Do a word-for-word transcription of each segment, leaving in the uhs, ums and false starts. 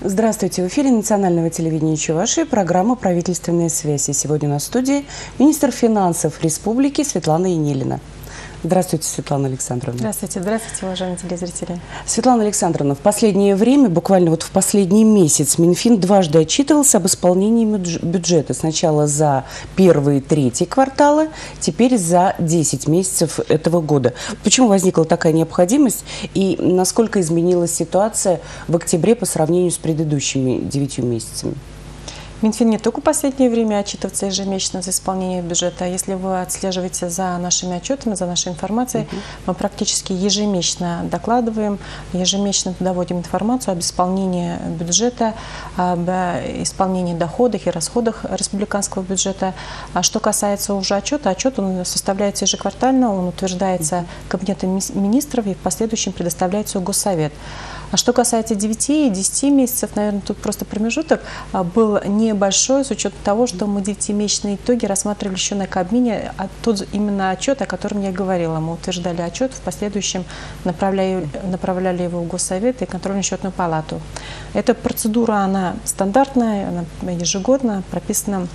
Здравствуйте, в эфире национального телевидения Чувашии программа «Правительственные связи». Сегодня на студии министр финансов республики Светлана Енилина. Здравствуйте, Светлана Александровна. Здравствуйте, здравствуйте, уважаемые телезрители. Светлана Александровна, в последнее время, буквально вот в последний месяц, Минфин дважды отчитывался об исполнении бюджета. Сначала за первые третий кварталы, теперь за десять месяцев этого года. Почему возникла такая необходимость и насколько изменилась ситуация в октябре по сравнению с предыдущими девятью месяцами? Минфин не только в последнее время отчитывается ежемесячно за исполнение бюджета. Если вы отслеживаете за нашими отчетами, за нашей информацией, uh-huh. мы практически ежемесячно докладываем, ежемесячно доводим информацию об исполнении бюджета, об исполнении доходах и расходах республиканского бюджета. А что касается уже отчета, отчет он составляется ежеквартально, он утверждается Кабинетом министров и в последующем предоставляется в Госсовет. А что касается девяти и десяти месяцев, наверное, тут просто промежуток был небольшой, с учетом того, что мы девятимесячные итоги рассматривали еще на Кабмине, а тут именно отчет, о котором я говорила. Мы утверждали отчет, в последующем направляли, направляли его в Госсовет и контрольно-счетную палату. Эта процедура, она стандартная, она ежегодно прописана.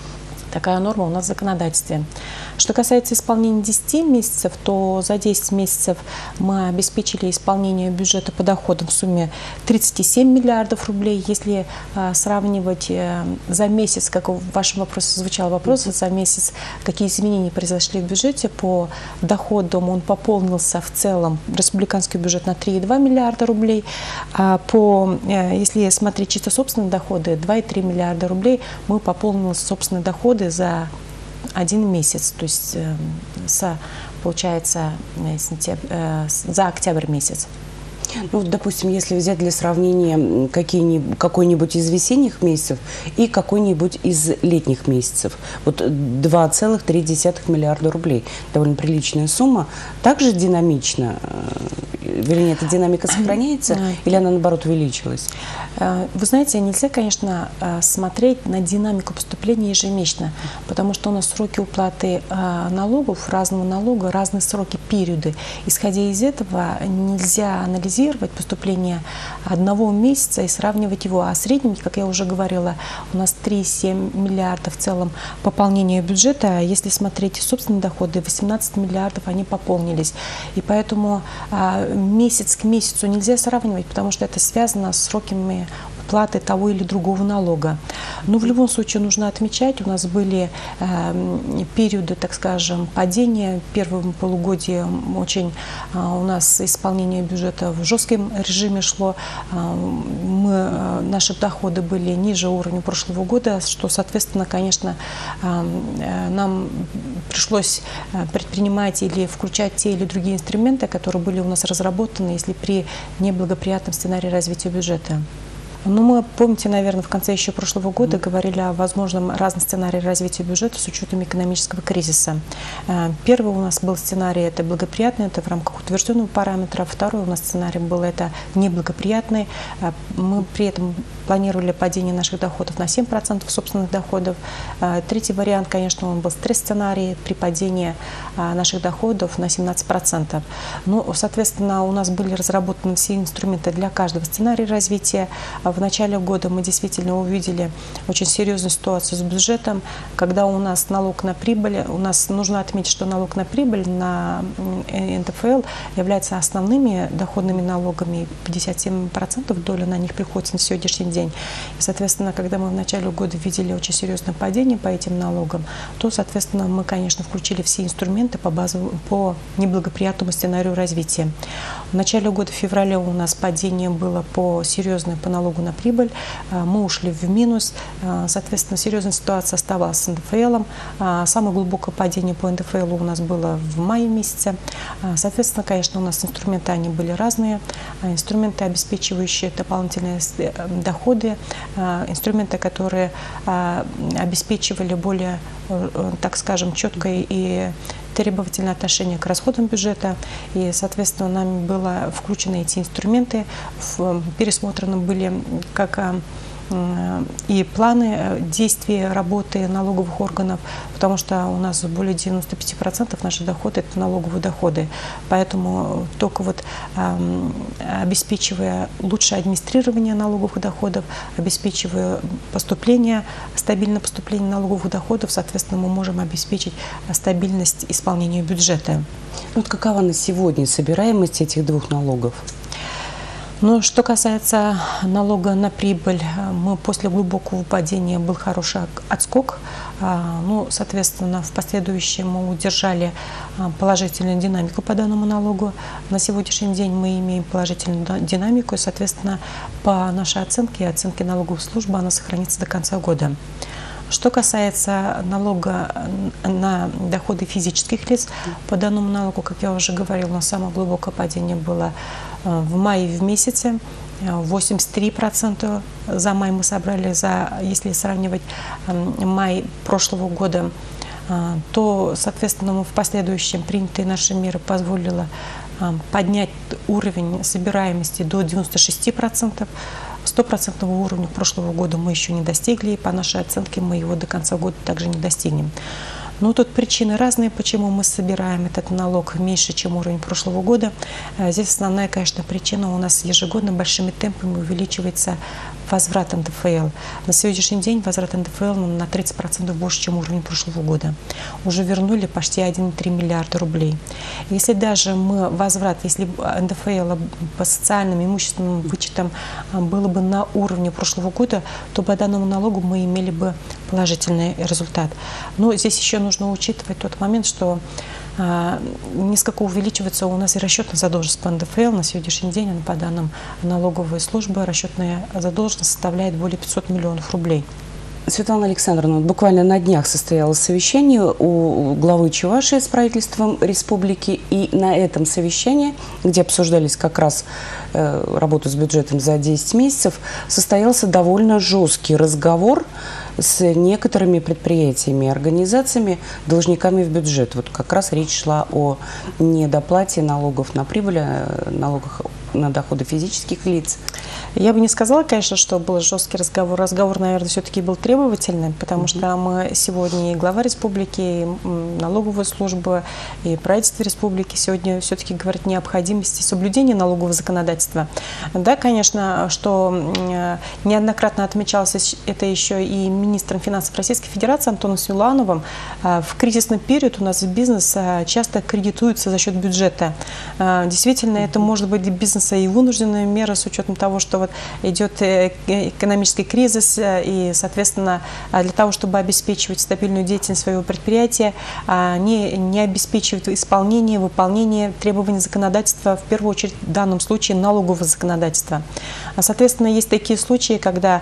Такая норма у нас в законодательстве. Что касается исполнения десяти месяцев, то за десять месяцев мы обеспечили исполнение бюджета по доходам в сумме тридцать семь миллиардов рублей. Если а, сравнивать а, за месяц, как в вашем вопросе звучал вопрос, за месяц какие изменения произошли в бюджете, по доходам он пополнился в целом, республиканский бюджет, на три и два миллиарда рублей. А по, а, если смотреть чисто собственные доходы, два и три миллиарда рублей мы пополнили собственные доходы за один месяц, то есть э, с, получается сентябрь, э, за октябрь месяц. Ну, допустим, если взять для сравнения какой-нибудь из весенних месяцев и какой-нибудь из летних месяцев, вот два целых три десятых миллиарда рублей, довольно приличная сумма, также динамично, вернее, эта динамика сохраняется или она, наоборот, увеличилась? Вы знаете, нельзя, конечно, смотреть на динамику поступления ежемесячно, потому что у нас сроки уплаты налогов, разного налога, разные сроки, периоды. Исходя из этого, нельзя анализировать поступление одного месяца и сравнивать его. А средним, как я уже говорила, у нас три и семь миллиардов в целом пополнения бюджета. Если смотреть собственные доходы, восемнадцать миллиардов они пополнились. И поэтому месяц к месяцу нельзя сравнивать, потому что это связано с сроками уплаты того или другого налога. Но в любом случае нужно отмечать, у нас были э, периоды, так скажем, падения. В первом полугодии очень э, у нас исполнение бюджета в жестком режиме шло. Э, мы, э, наши доходы были ниже уровня прошлого года, что, соответственно, конечно, э, нам пришлось предпринимать или включать те или другие инструменты, которые были у нас разработаны, если при неблагоприятном сценарии развития бюджета. Ну, мы, помните, наверное, в конце еще прошлого года mm-hmm. говорили о возможном разном сценарии развития бюджета с учетом экономического кризиса. Первый у нас был сценарий, это благоприятный, это в рамках утвержденного параметра. Второй у нас сценарий был, это неблагоприятный. Мы при этом планировали падение наших доходов на семь процентов собственных доходов. Третий вариант, конечно, он был стресс-сценарий при падении наших доходов на семнадцать процентов. Ну, соответственно, у нас были разработаны все инструменты для каждого сценария развития. В начале года мы действительно увидели очень серьезную ситуацию с бюджетом, когда у нас налог на прибыль, у нас нужно отметить, что налог на прибыль на эн дэ эф эл является основными доходными налогами, пятьдесят семь процентов доля на них приходится на сегодняшний день. И, соответственно, когда мы в начале года видели очень серьезное падение по этим налогам, то, соответственно, мы, конечно, включили все инструменты по, базовому, по неблагоприятному сценарию развития. В начале года, в феврале, у нас падение было по серьезное по налогу на прибыль, мы ушли в минус, соответственно, серьезная ситуация оставалась с эн дэ эф элом. Самое глубокое падение по эн дэ эф элу у нас было в мае месяце. Соответственно, конечно, у нас инструменты, они были разные, инструменты, обеспечивающие дополнительные доходы, инструменты, которые обеспечивали более, так скажем, четкое и требовательное отношение к расходам бюджета, и, соответственно, нами было включены эти инструменты, пересмотрены были как и планы действий работы налоговых органов, потому что у нас более девяноста пяти процентов наших доходов – это налоговые доходы. Поэтому только вот обеспечивая лучшее администрирование налоговых доходов, обеспечивая поступление, стабильное поступление налоговых доходов, соответственно, мы можем обеспечить стабильность исполнения бюджета. Вот какова на сегодня собираемость этих двух налогов? Ну, что касается налога на прибыль, мы после глубокого падения был хороший отскок. Ну, соответственно, в последующем мы удержали положительную динамику по данному налогу. На сегодняшний день мы имеем положительную динамику, и, соответственно, по нашей оценке, оценке налоговой службы, она сохранится до конца года. Что касается налога на доходы физических лиц, по данному налогу, как я уже говорила, у нас самое глубокое падение было в мае в месяце. восемьдесят три процента за май мы собрали, за, если сравнивать май прошлого года, то, соответственно, мы в последующем принятые наши меры позволили поднять уровень собираемости до девяноста шести процентов. Стопроцентного уровня прошлого года мы еще не достигли, и по нашей оценке мы его до конца года также не достигнем. Но тут причины разные, почему мы собираем этот налог меньше, чем уровень прошлого года. Здесь основная, конечно, причина: у нас ежегодно большими темпами увеличивается возврат эн дэ эф эл. На сегодняшний день возврат эн дэ эф эл на тридцать процентов больше, чем уровень прошлого года. Уже вернули почти один и три миллиарда рублей. Если даже мы возврат, если эн дэ эф эл по социальным и имущественным вычетам было бы на уровне прошлого года, то по данному налогу мы имели бы положительный результат. Но здесь еще нужно учитывать тот момент, что а, несколько увеличивается у нас и расчетная задолженность по эн дэ эф эл. На сегодняшний день, по данным налоговой службы, расчетная задолженность составляет более пятисот миллионов рублей. Светлана Александровна, буквально на днях состоялось совещание у главы Чувашии с правительством республики, и на этом совещании, где обсуждались как раз э, работу с бюджетом за десять месяцев, состоялся довольно жесткий разговор с некоторыми предприятиями и организациями, должниками в бюджет. Вот как раз речь шла о недоплате налогов на прибыль, налогах на доходы физических лиц. Я бы не сказала, конечно, что был жесткий разговор. Разговор, наверное, все-таки был требовательным, потому mm-hmm. что мы сегодня и глава республики, и налоговая служба, и правительство республики сегодня все-таки говорят о необходимости соблюдения налогового законодательства. Да, конечно, что неоднократно отмечалось это еще и министром финансов Российской Федерации Антоном Силуановым. В кризисный период у нас бизнес часто кредитуется за счет бюджета. Действительно, mm-hmm. это может быть бизнес и вынужденная мера с учетом того, что вот идет экономический кризис, и, соответственно, для того, чтобы обеспечивать стабильную деятельность своего предприятия, они не обеспечивают исполнение, выполнение требований законодательства, в первую очередь в данном случае налогового законодательства. Соответственно, есть такие случаи, когда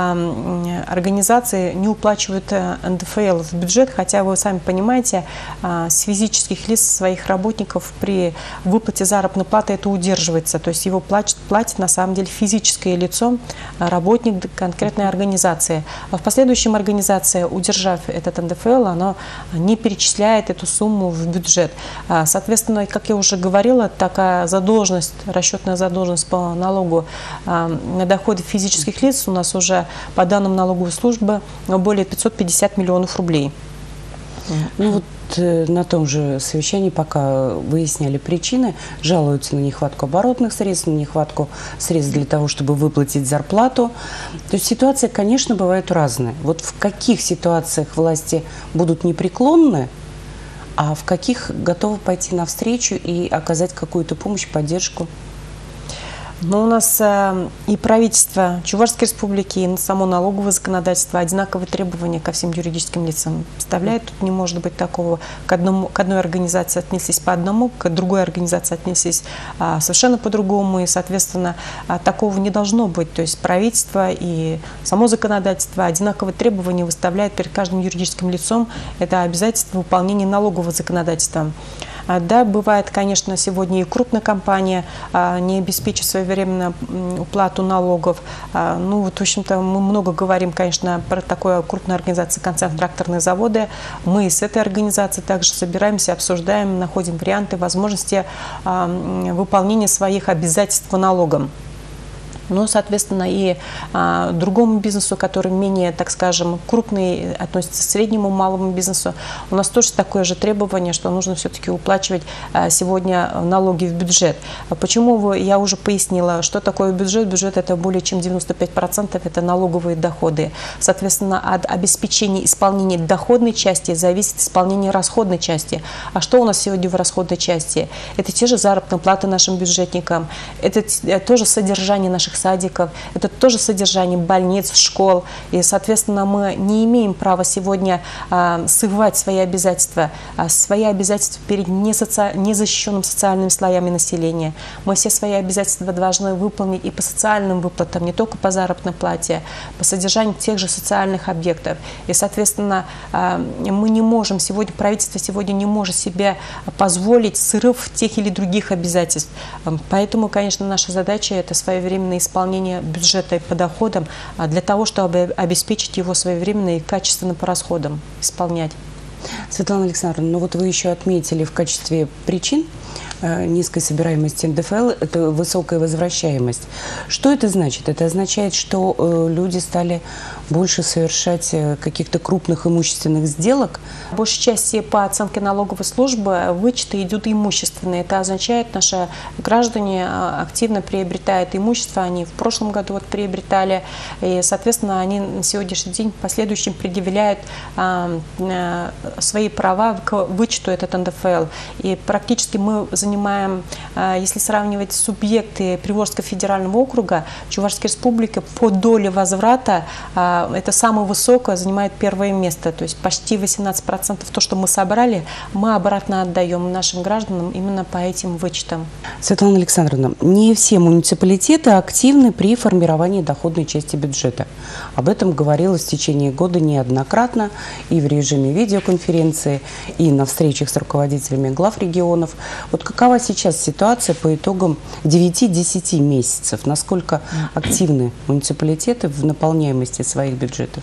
организации не уплачивают эн дэ эф эл в бюджет, хотя вы сами понимаете, с физических лиц своих работников при выплате заработной платы это удерживается. То есть его платит, платит на самом деле физическое лицо, работник конкретной организации. А в последующем организация, удержав этот эн дэ эф эл, она не перечисляет эту сумму в бюджет. Соответственно, как я уже говорила, такая задолженность, расчетная задолженность по налогу на доходы физических лиц у нас уже по данным налоговой службы более пятисот пятидесяти миллионов рублей. Ну вот на том же совещании, пока выясняли причины, жалуются на нехватку оборотных средств, на нехватку средств для того, чтобы выплатить зарплату. То есть ситуация, конечно, бывает разная. Вот в каких ситуациях власти будут непреклонны, а в каких готовы пойти навстречу и оказать какую-то помощь, поддержку? Но у нас э, и правительство Чувашской республики, и само налоговое законодательство одинаковые требования ко всем юридическим лицам представляет. Тут не может быть такого, к, одному, к одной организации отнеслись по одному, к другой организации отнеслись а, совершенно по-другому. И, соответственно, а, такого не должно быть. То есть правительство и само законодательство одинаковые требования выставляет перед каждым юридическим лицом. Это обязательство выполнения налогового законодательства. Да, бывает, конечно, сегодня и крупная компания а, не обеспечит своевременно уплату налогов. А, ну, вот, в общем-то, мы много говорим, конечно, про такую крупную организацию концерн-тракторные заводы. Мы с этой организацией также собираемся, обсуждаем, находим варианты, возможности а, выполнения своих обязательств по налогам. Но, соответственно, и а, другому бизнесу, который менее, так скажем, крупный, относится к среднему, малому бизнесу, у нас тоже такое же требование, что нужно все-таки уплачивать а, сегодня налоги в бюджет. Почему вы, я уже пояснила, что такое бюджет? Бюджет – это более чем девяносто пять процентов, это налоговые доходы. Соответственно, от обеспечения исполнения доходной части зависит исполнение расходной части. А что у нас сегодня в расходной части? Это те же заработные платы нашим бюджетникам, это тоже содержание наших садиков, это тоже содержание больниц, школ. И, соответственно, мы не имеем права сегодня а, срывать свои обязательства, а, свои обязательства перед несоци... незащищенными социальными слоями населения. Мы все свои обязательства должны выполнить и по социальным выплатам, не только по заработной плате, по содержанию тех же социальных объектов. И, соответственно, а, мы не можем сегодня, правительство сегодня не может себе позволить срыв тех или других обязательств. Поэтому, конечно, наша задача – это своевременное исполнение бюджета по доходам для того, чтобы обеспечить его своевременно и качественно по расходам исполнять. Светлана Александровна, ну вот вы еще отметили в качестве причин низкой собираемости эн дэ эф эл – это высокая возвращаемость. Что это значит? Это означает, что э, люди стали больше совершать э, каких-то крупных имущественных сделок? В большей части по оценке налоговой службы вычеты идут имущественные. Это означает, наши граждане активно приобретают имущество. Они в прошлом году вот приобретали, и, соответственно, они на сегодняшний день в последующем предъявляют э, э, свои права к вычету этот эн дэ эф эл. И практически мы занимаем, если сравнивать субъекты Приволжского федерального округа, Чувашская республика по доле возврата, это самое высокое, занимает первое место. То есть почти восемнадцать процентов то, что мы собрали, мы обратно отдаем нашим гражданам именно по этим вычетам. Светлана Александровна, не все муниципалитеты активны при формировании доходной части бюджета. Об этом говорилось в течение года неоднократно и в режиме видеоконференции, и на встречах с руководителями глав регионов. Вот какова сейчас ситуация по итогам девяти-десяти месяцев? Насколько активны муниципалитеты в наполняемости своих бюджетов?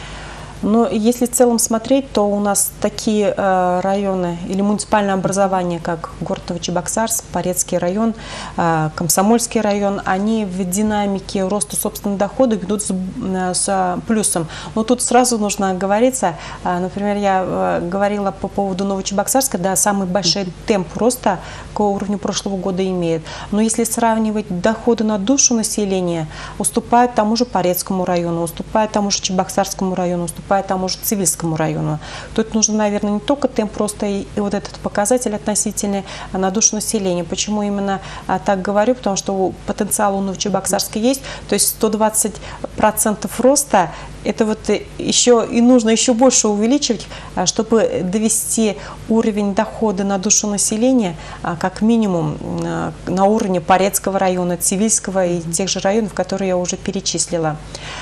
Но если в целом смотреть, то у нас такие э, районы или муниципальные образования, как город Новочебоксарск, Порецкий район, э, Комсомольский район, они в динамике роста собственных доходов идут с, э, с плюсом. Но тут сразу нужно оговориться. Э, например, я э, говорила по поводу Новочебоксарска, да, самый большой темп роста к уровню прошлого года имеет. Но если сравнивать доходы на душу населения, уступают тому же Порецкому району, уступают тому же Чебоксарскому району, уступают тому же Цивильскому району. Тут нужно, наверное, не только темп роста и, и вот этот показатель относительный на душу населения. Почему именно а, так говорю? Потому что потенциал у Новочебоксарска есть, то есть сто двадцать процентов роста. Это вот еще и нужно еще больше увеличивать, чтобы довести уровень дохода на душу населения как минимум на уровне Порецкого района, Цивильского и тех же районов, которые я уже перечислила.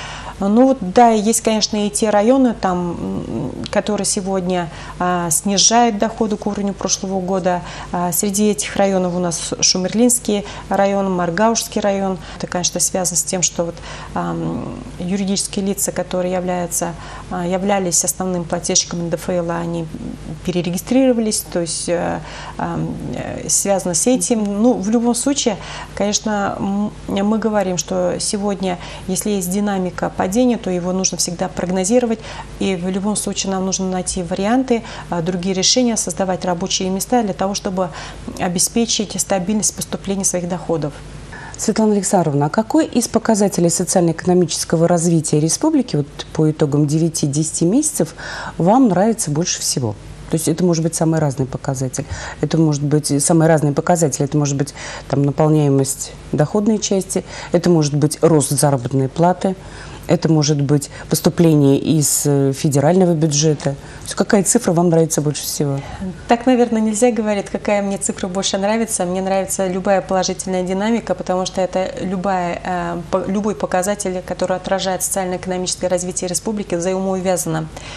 Ну вот, да, есть, конечно, и те районы, там, которые сегодня а, снижают доходы к уровню прошлого года. А, среди этих районов у нас Шумерлинский район, Маргаушский район. Это, конечно, связано с тем, что вот, а, юридические лица, которые являются, а, являлись основным плательщиком эн дэ эф эл, они перерегистрировались, то есть а, а, связано с этим. Ну, в любом случае, конечно, мы говорим, что сегодня, если есть динамика падения, то его нужно всегда прогнозировать, и в любом случае нам нужно найти варианты, другие решения, создавать рабочие места для того, чтобы обеспечить стабильность поступления своих доходов. Светлана Александровна, а какой из показателей социально-экономического развития республики вот по итогам девяти-десяти месяцев вам нравится больше всего? То есть это может быть самый разный показатель. Это может быть самые разные показатели. Это может быть там, наполняемость доходной части, это может быть рост заработной платы, это может быть поступление из федерального бюджета. Какая цифра вам нравится больше всего? Так, наверное, нельзя говорить, какая мне цифра больше нравится. Мне нравится любая положительная динамика, потому что это любая, любой показатель, который отражает социально-экономическое развитие республики, взаимоувязано.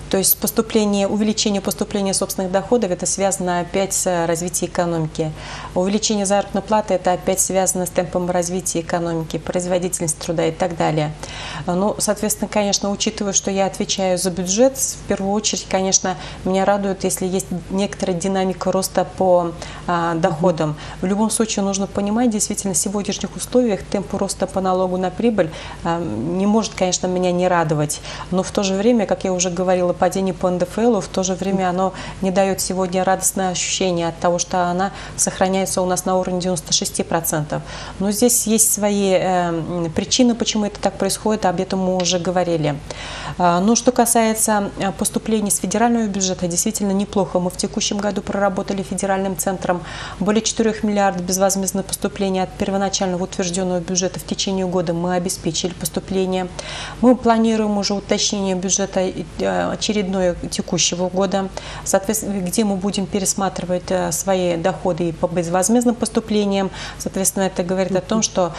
То есть поступление, увеличение поступления собственных доходов, это связано опять с развитием экономики. Увеличение заработной платы, это опять связано с темпом развития экономики, производительность труда и так далее. Ну, соответственно, конечно, учитывая, что я отвечаю за бюджет, в первую очередь, конечно, меня радует, если есть некоторая динамика роста по а, доходам. В любом случае нужно понимать, действительно, в сегодняшних условиях темп роста по налогу на прибыль а, не может, конечно, меня не радовать. Но в то же время, как я уже говорила, падение по эн дэ эф элу, в то же время оно не дает сегодня радостное ощущение от того, что она сохраняется у нас на уровне девяноста шести процентов. Но здесь есть свои э, причины, почему это так происходит, об этом мы уже говорили. А, но что касается поступлений с федерального бюджета, действительно неплохо. Мы в текущем году проработали федеральным центром более четырёх миллиардов безвозмездных поступлений от первоначально утвержденного бюджета в течение года. Мы обеспечили поступление. Мы планируем уже уточнение бюджета очередное текущего года, соответственно, где мы будем пересматривать свои доходы по безвозмездным поступлениям. Соответственно, это говорит о том, что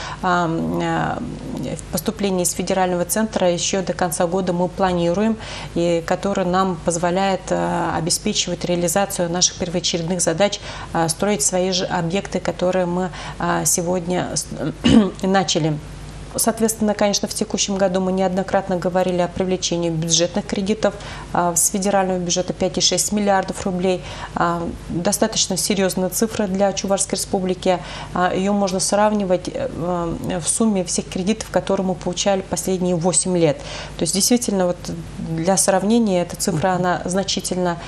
поступление из федерального центра еще до конца года мы планируем, и который нам позволяет обеспечивать реализацию наших первоочередных задач, строить свои же объекты, которые мы сегодня начали. Соответственно, конечно, в текущем году мы неоднократно говорили о привлечении бюджетных кредитов с федерального бюджета пять и шесть миллиардов рублей. Достаточно серьезная цифра для Чувашской республики. Ее можно сравнивать в сумме всех кредитов, которые мы получали последние восемь лет. То есть, действительно, вот для сравнения, эта цифра, она значительно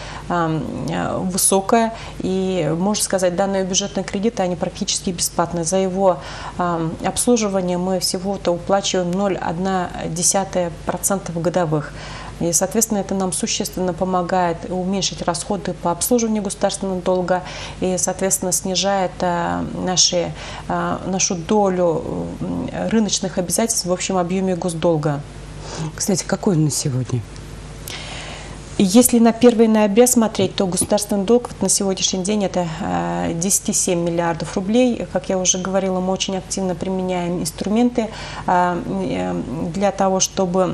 высокая. И, можно сказать, данные бюджетные кредиты, они практически бесплатны. За его обслуживание мы всего то уплачиваем ноль целых одна десятая процента годовых. И, соответственно, это нам существенно помогает уменьшить расходы по обслуживанию государственного долга и, соответственно, снижает а, наши, а, нашу долю рыночных обязательств в общем объеме госдолга. Кстати, какой он на сегодня? Если на первое ноября смотреть, то государственный долг на сегодняшний день это десять целых семь десятых миллиардов рублей. Как я уже говорила, мы очень активно применяем инструменты для того, чтобы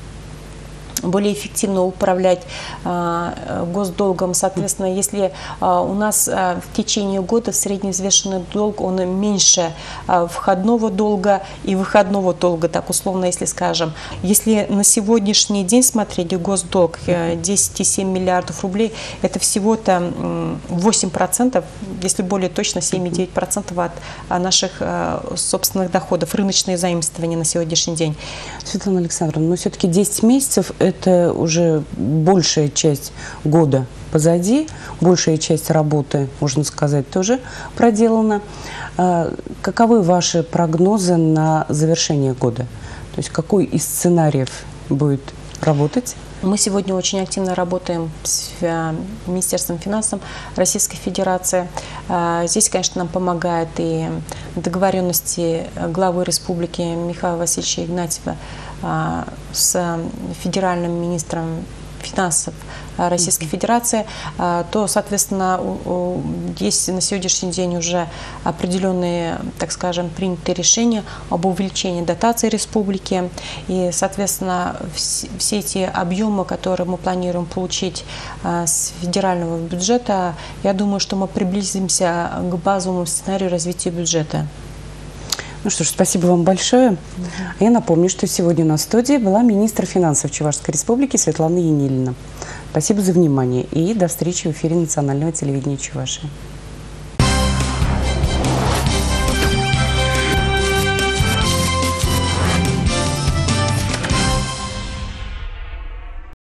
более эффективно управлять а, госдолгом. Соответственно, если а, у нас а, в течение года средневзвешенный долг, он меньше а, входного долга и выходного долга, так условно, если скажем. Если на сегодняшний день смотреть госдолг десять целых семь десятых миллиардов рублей, это всего-то восемь процентов, если более точно семь целых девять десятых процентов от наших а, собственных доходов, рыночные заимствования на сегодняшний день. Светлана Александровна, но все-таки десять месяцев – это уже большая часть года позади, большая часть работы, можно сказать, тоже проделана. Каковы ваши прогнозы на завершение года? То есть какой из сценариев будет работать? Мы сегодня очень активно работаем с Министерством финансов Российской Федерации. Здесь, конечно, нам помогают и договоренности главы республики Михаила Васильевича Игнатьева с федеральным министром финансов Российской Федерации, то, соответственно, есть на сегодняшний день уже определенные, так скажем, принятые решения об увеличении дотаций республики. И, соответственно, все эти объемы, которые мы планируем получить с федерального бюджета, я думаю, что мы приблизимся к базовому сценарию развития бюджета. Ну что ж, спасибо вам большое. Mm-hmm. Я напомню, что сегодня на студии была министр финансов Чувашской республики Светлана Енилина. Спасибо за внимание и до встречи в эфире национального телевидения Чувашии.